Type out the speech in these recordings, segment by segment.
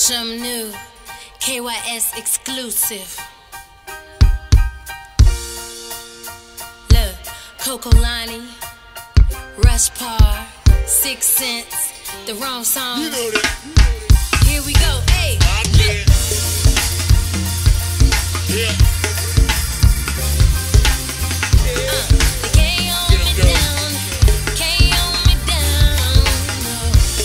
Something new, KYS exclusive. Look, Coco Lonnie, Rush Par, 6 Cents, the wrong song. You know that. Here we go, hey. Yeah. They can't hold me down, can't hold me down, no.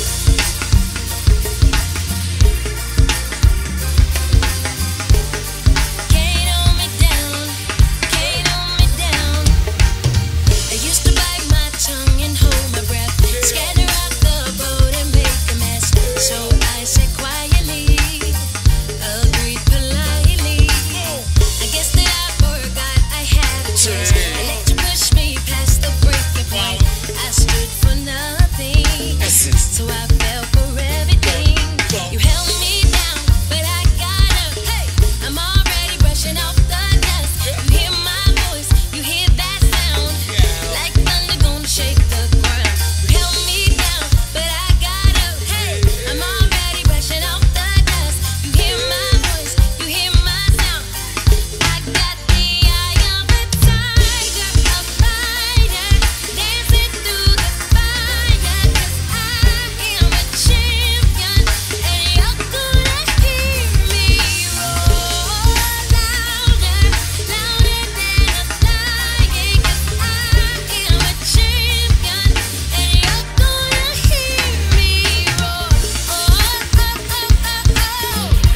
Can't hold me down, can't hold me down. I used to bite my tongue and hold my breath, scatter out the boat and make a mess. So I said quietly, agreed politely. I guess that I forgot I had a chance. I let you push me past the breaking point. I stood for nothing, so I fell for everything. You held me down, but I got up. Hey, I'm already brushing off the dust. You hear my voice, you hear that sound, like thunder gonna shake the ground. You held me down, but I got up. Hey, I'm already brushing off the dust. You hear my voice, you hear my sound. I got the eye of a tiger, a fighter, dancing through the fire. 'Cause I am a champion, and you're gonna hear me roar louder, louder than a lion. 'Cause I am a champion, and you're gonna hear me roar. Oh, oh, oh, oh, oh.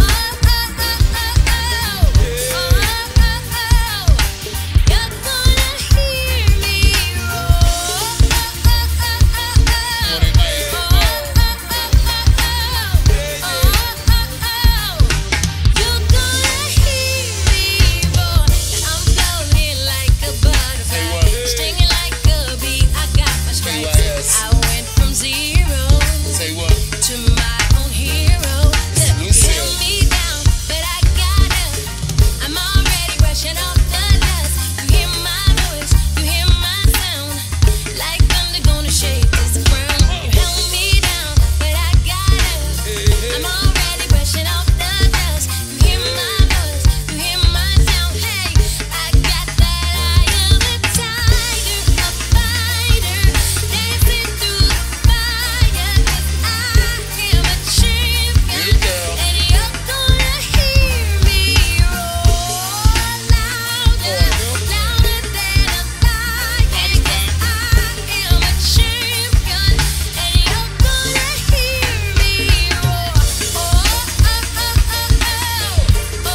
I went from zero Say what? to my own hero. You held me down, but I got up. I'm already brushing off the dust. You hear my voice, you hear my sound, like thunder gonna shake this ground. You held me down, but I got up. I'm already brushing off the dust. You hear my voice, you hear my sound. Hey, I got that eye of a tiger, a fighter, dancing through the fire. 'Cause I am a champion, and you're gonna hear me roar louder, louder than a lion. 'Cause I am a champion, and you're gonna hear me roar. Oh, oh, oh, oh, oh, oh,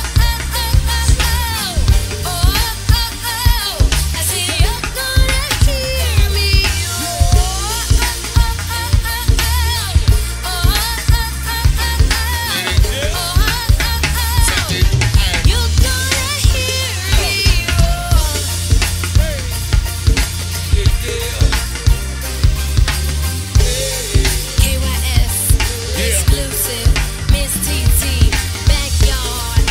oh, oh, oh. I said you're gonna hear me roar. You're gonna hear me roar. KYS exclusive, Miss TT, backyard.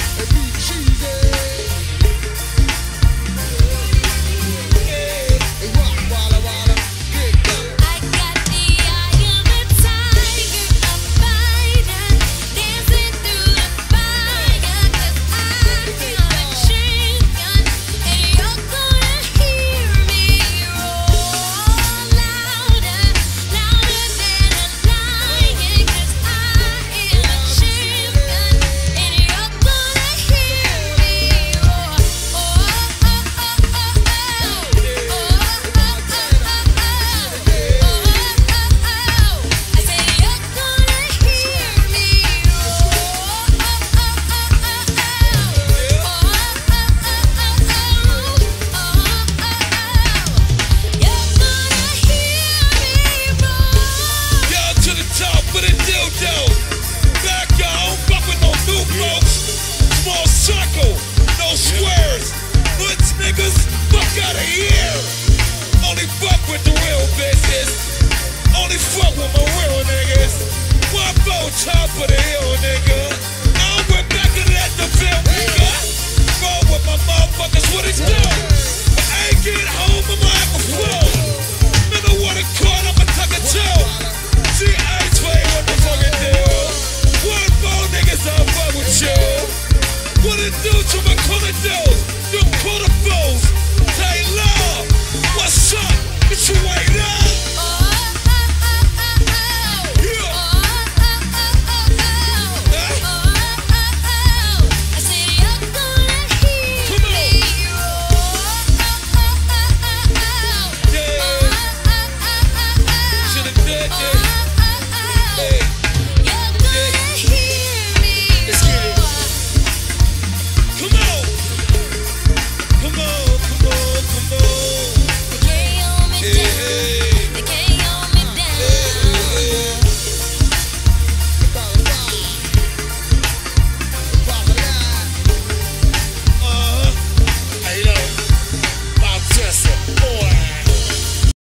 I got the eye of a tiger, a fighter, dancing through the fire. 'Cause I am a champion, and you're gonna hear me roar louder, louder than a lion. 'Cause I am a champion, and you're gonna hear me roar. Oh, oh, oh, oh, oh, I said you're gonna hear me Y'all to the top with a dildo. Back y'all, fuck with no new folks. Small circle, no squares. Hoods niggas, fuck out of here. Only fuck with the real business. Only fuck with my real niggas. One blow top of the hill, nigga.